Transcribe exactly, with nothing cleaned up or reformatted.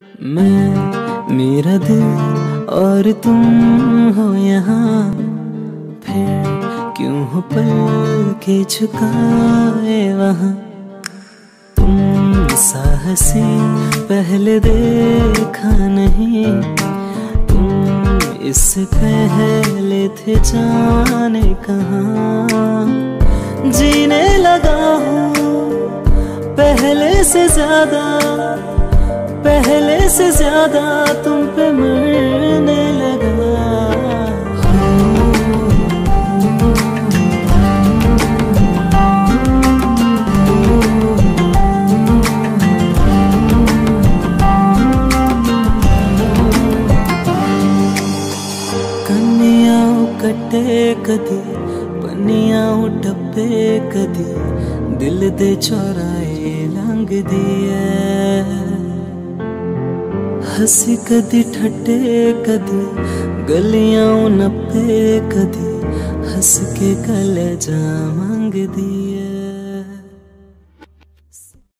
मैं, मेरा दिल और तुम हो यहाँ, फिर क्यों हो पल के झुकाए वहाँ। तुम सा हंसी पहले देखा नहीं, तुम इससे पहले थे जाने कहाँ। जीने लगा हूँ पहले से ज्यादा, पहले से ज्यादा तुम पे मरने लगा। कन्याओं कटे कदी, पन्नियां डब्बे कदी, दिल दे चौराहे लंघ दिए। हंसी कदी ठट्टे कदी, गलियां नप्पे कदी, हंस के कलेजा मांग दिए।